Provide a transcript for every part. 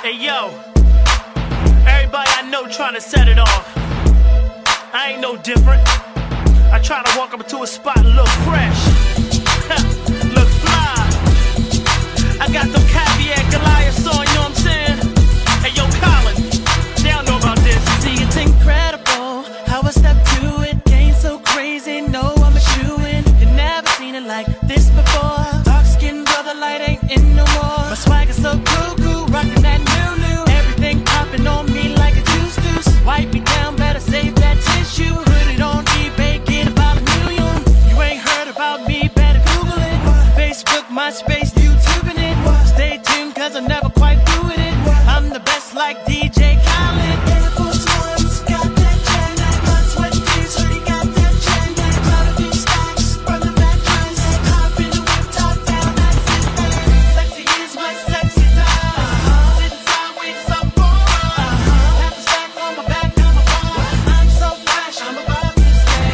Hey yo, everybody I know trying to set it off. I ain't no different. I try to walk up to a spot and look fresh, look fly. I got them caviar Goliaths on, you know what I'm saying? Hey yo, Colin, they don't know about this. See, it's incredible how I step to it. Game so crazy, no, I'm a shoo-in. You never seen it like this before. Dark-skinned brother, light ain't in no more. My swag is so cool, rockin' that new. Everything popping on me like a juice. Wipe me down, better save that tissue. Put it on eBay, get about $1 million. You ain't heard about me, better Google it. Facebook, MySpace, YouTubing it. Stay tuned, cause I'm never quite through with it. I'm the best like DJ Khaled. Air Force Ones, got that jam. My sweat tees, already got that jam. Got a few stacks from the mattress. Hop in the whip, top down, that's it. Sexy is my sexy time. Sitting sideways, I'm bored. Have a stack on my back, I'm a bar. I'm so fresh, I'm about to say.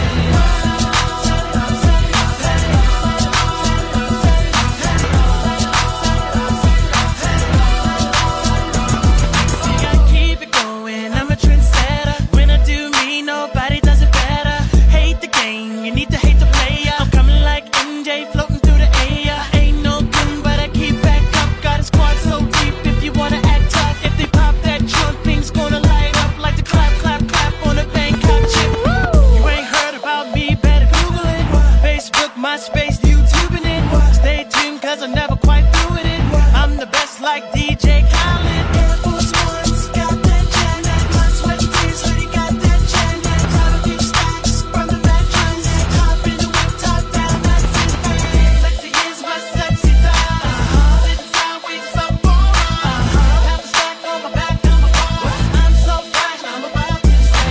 See, I keep it going, I'm a trendsetter. When I do me, nobody does it better. Hate the game, you need to hate the player. I'm coming like MJ, floating through the air. Ain't no gun, but I keep back up. Got a squad so deep, if you wanna act tough. If they pop that trunk, things gonna light up like the clap on a Bangkok chip. You ain't heard about me, better Google it. Facebook, MySpace, YouTubing it. Stay tuned, cause I'm never quite through with it. I'm the best like DJ Khaled. Air Force Ones, got that jam. My sweat tees, already got that jam. Got a few stacks from the mattress. Hop in the whip, top down, that's it. Sexy is my sexy time. Sitting sideways, I'm bored. Have a stack on my back, I'm a bar. I'm so fresh, I'm about to say.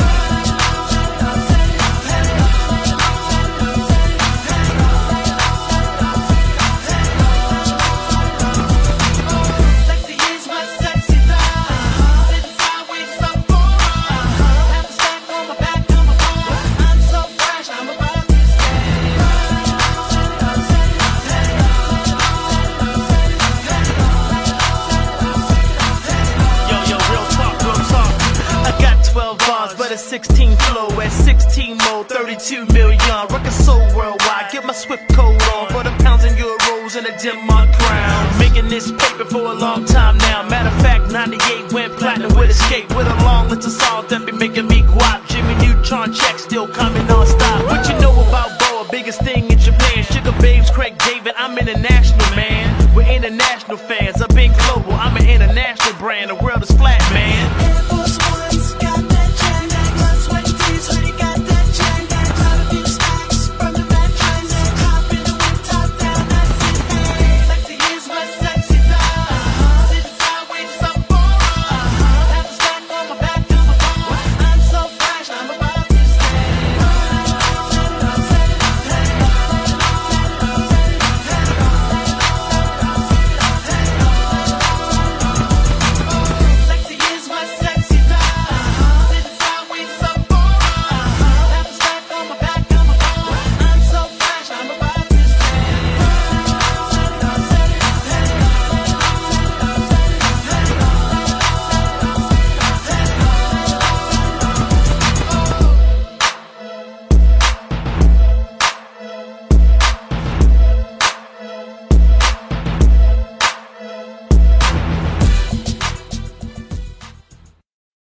Sexy is my sexy time. Sitting sideways, I'm bored. Have a stack on my back, I'm a bar. I'm so fresh, I'm about to Yo, real talk. I got 12 bars, but it's 16 flow at 16 mode, 32 million. Rockin' so worldwide, get my Swift code on for the pounds and euros and a dim my crown. Making this paper for a long time now. Matter of fact, 98 went platinum with Escape. With a long list of songs that be making me guap. Jimmy Neutron check still coming on.